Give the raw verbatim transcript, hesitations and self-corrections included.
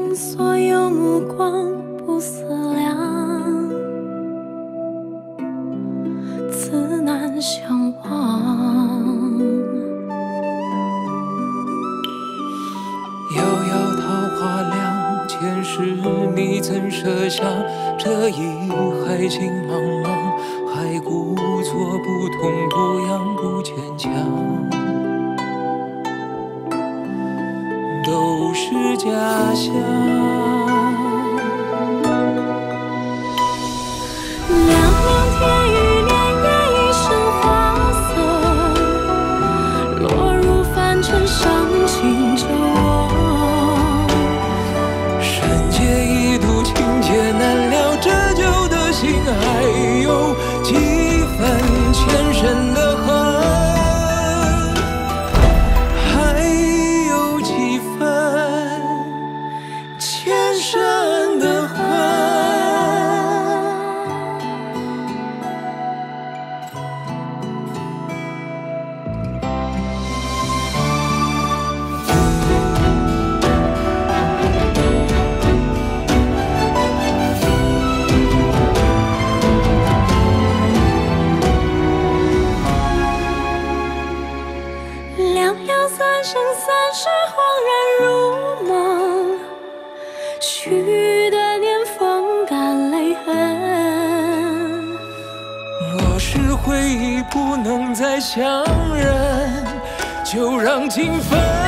尽所有目光不思量，自难相忘。 遥遥桃花凉，前世你曾设下这一海情茫茫，还故作不痛不痒不坚强，都是假象。 凉凉天与年夜一生花色，落入凡尘伤情着我。 山界一度情劫难料，这旧的心还有几分前生的恨，还有几分前生的恨。 凉凉三生三世，恍然如梦，许的年风干泪痕。 若是回忆不能再相认，就让情分